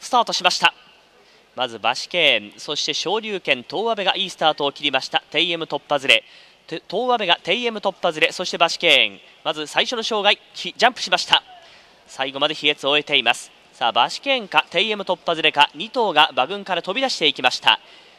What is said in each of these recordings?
スタートしました。まずバシケーン、そして昇竜拳、東阿部がいいスタートを切りました。テイエム突破ずれ、東阿部がテイエム突破ずれ、そしてバシケーン、まず最初の障害ジャンプしました。最後まで飛越を終えています。さあバシケーンかテイエム突破ずれか、2頭が馬群から飛び出していきました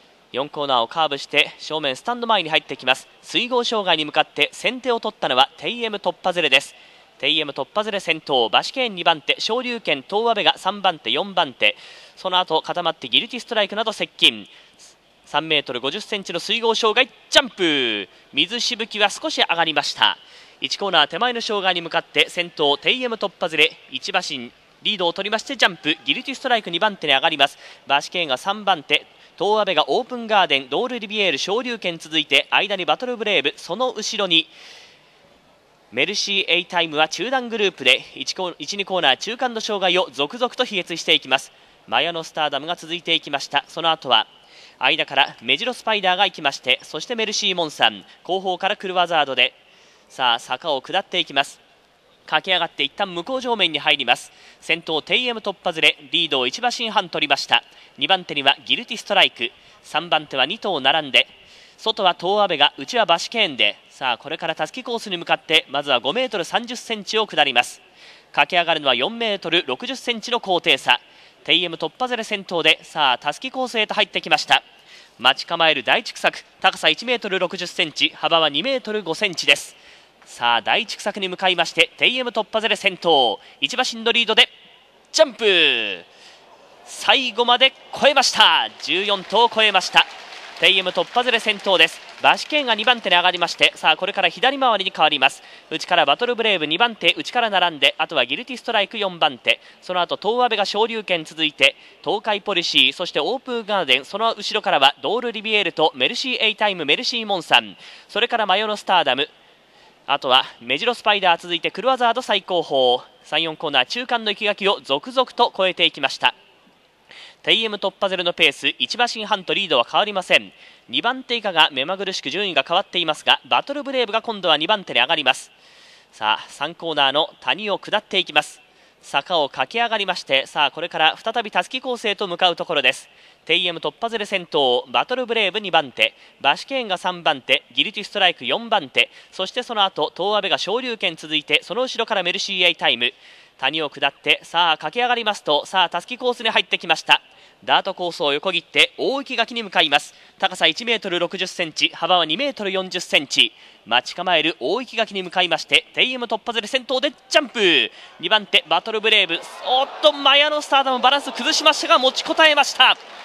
。4コーナーをカーブして正面スタンド前に入ってきます。水郷障害に向かって先手を取ったのはテイエム突破ずれです。テイエム突破ずれ先頭、バシケーン2番手、昇竜拳東阿部が3番手4番手、その後固まってギルティストライクなど接近。3メートル50センチの水郷障害ジャンプ、水しぶきは少し上がりました。1コーナー手前の障害に向かって先頭テイエム突破ずれ1馬身リードを取りましてジャンプ、ギルティストライク2番手に上がります。バシケーンが3番手、東阿部がオープンガーデン、ドールリビエール、昇竜拳続いて間にバトルブレイブ、その後ろにメルシー A タイムは中段グループで 1,2 コーナー中間の障害を続々と飛越していきます。マヤノスターダムが続いていきました。その後は間からメジロスパイダーが行きまして、そしてメルシーモンさん、後方からクルワザードでさあ坂を下っていきます。駆け上がって一旦向こう上面に入ります。先頭テイエム突破ずれ、リードを1馬身半取りました。2番手にはギルティストライク、3番手は2頭並んで、外は東阿部が、内はバシケーンで、さあこれからたすきコースに向かってまずは5メートル30センチを下ります。駆け上がるのは4メートル60センチの高低差。テイエム突破ずれ先頭で、さあたすきコースへと入ってきました。待ち構える第一区作、高さ1メートル60センチ、幅は2メートル5センチです。さあ第一区作に向かいまして、テイエム突破ずれ先頭、1馬身のリードでジャンプ、最後まで超えました。14頭超えました。テイエム突破ずれ先頭です。バシケーンが2番手に上がりまして、さあこれから左回りに変わります。内からバトルブレイブ2番手、内から並んで、あとはギルティストライク4番手、その後東阿部が昇竜拳続いて東海ポリシー、そしてオープンガーデン、その後ろからはドールリビエールとメルシー A タイム、メルシーモンさん、それからマヨノスターダム、あとはメジロスパイダー続いてクルワザード最後方、3、4コーナー中間の生垣を続々と超えていきました。テイエム突破ゼロのペース、1馬身半とリードは変わりません。2番手以下が目まぐるしく順位が変わっていますが、バトルブレイブが今度は2番手に上がります。さあ3コーナーの谷を下っていきます。坂を駆け上がりまして、さあこれから再びたすきコースへと向かうところです。テイエム突破ゼレ先頭、バトルブレイブ2番手、バシケーンが3番手、ギルティストライク4番手、そしてその後東阿部が昇竜拳続いて、その後ろからメルシー A タイム、谷を下ってさあ駆け上がりますと、さあたすきコースに入ってきました。ダートコースを横切って大池垣に向かいます。高さ1メートル60センチ、幅は2メートル40センチ、待ち構える大池垣に向かいまして、テイエム突破ゼレ先頭でジャンプ、2番手バトルブレイブ、おっとマヤノスターダムバランス崩しましたが持ちこたえました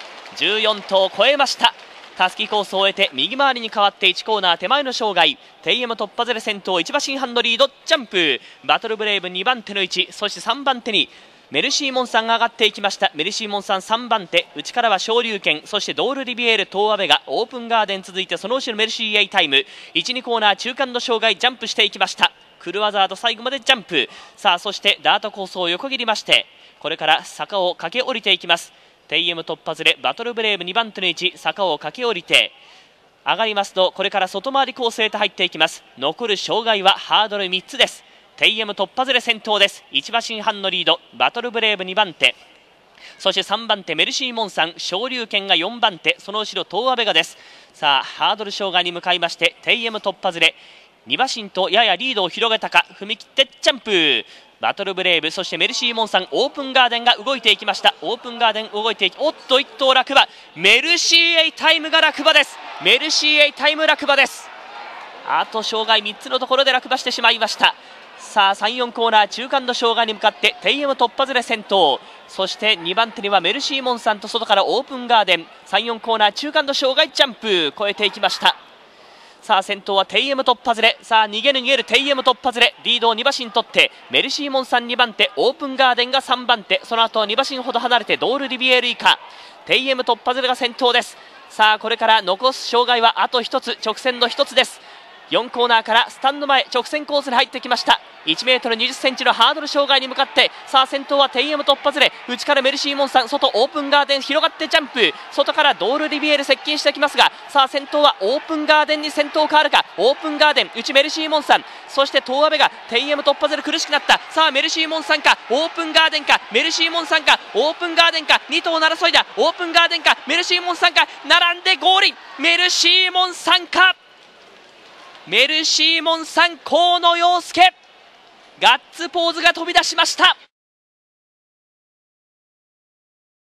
。14頭超えました。たすきコースを終えて右回りに変わって1コーナー手前の障害、テイエム突破ゼレ先頭、1馬身半のリードジャンプ、バトルブレイブ2番手の位置、そして3番手にメルシーモンさんが上がっていきました。メルシーモンさん3番手、内からは昇竜拳、そしてドールリビエール東阿部がオープンガーデン続いて、その後ろメルシー A タイム、 1,2 コーナー中間の障害ジャンプしていきました。クルワザード最後までジャンプ、さあそしてダートコースを横切りまして、これから坂を駆け下りていきます。テイエム突破ずれバトルブレイブ2番手の位置、坂を駆け下りて上がりますと、これから外回りコースへと入っていきます。残る障害はハードル3つです。テイエム突破ずれ先頭です。1馬身半のリード、バトルブレイブ2番手、そして3番手メルシーモンさん、昇竜拳が4番手、その後ろ東阿部がです。さあハードル障害に向かいまして、テイエム突破ずれ2馬身とややリードを広げたか、踏み切ってジャンプ、バトルブレイブ、そしてメルシーモンさん、オープンガーデンが動いていきました。オープンガーデン動いていき、おっと1頭落馬、メルシー A タイムが落馬です。メルシー A タイム落馬です。あと障害3つのところで落馬してしまいました。さあ3、4コーナー中間の障害に向かってテイエム突破ずれ先頭、そして2番手にはメルシーモンさんと外からオープンガーデン、3、4コーナー中間の障害ジャンプ越えていきました。さあ先頭はテイエム突破ずれ、さあ逃げるテイエム突破ずれ、リードを2馬身取ってメルシーモンさん2番手、オープンガーデンが3番手、その後2馬身ほど離れてドールリビエール以下、テイエム突破ずれが先頭です。さあこれから残す障害はあと1つ、直線の1つです。 4コーナーからスタンド前直線コースに入ってきました。 1m20cm のハードル障害に向かって、さあ先頭はテイエム突破ずれ、内からメルシーモンさん、外オープンガーデン広がってジャンプ、外からドールリビエール接近してきますが、さあ先頭はオープンガーデンに先頭変わるか。オープンガーデン内メルシーモンさん、そして東阿部がテイエム突破ずれ苦しくなった。さあメルシーモンさんかオープンガーデンか、メルシーモンさんかオープンガーデンか、2頭の争いだ。オープンガーデンかメルシーモンさんか、並んでゴールイン。メルシーモンさんか、メルシーモンさん、河野陽介、ガッツポーズが飛び出しました。